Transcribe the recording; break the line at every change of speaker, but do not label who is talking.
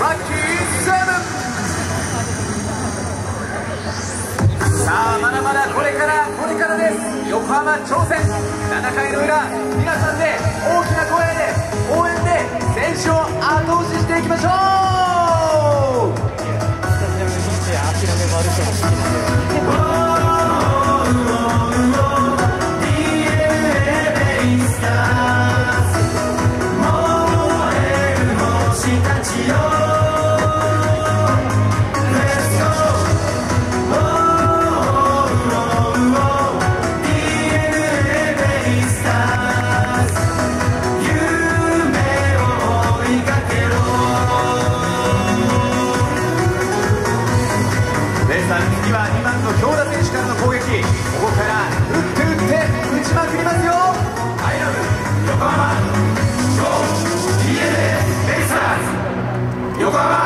ラッキーセブン。さあまだまだこれからです。横浜挑戦7回の裏、皆さんで大きな声で応援で選手を後押ししていきましょう。次は2番の京田選手からの攻撃、ここから打って打ちまくりますよ。アイラブ横浜、ゴー DNA ベイスターズ横浜。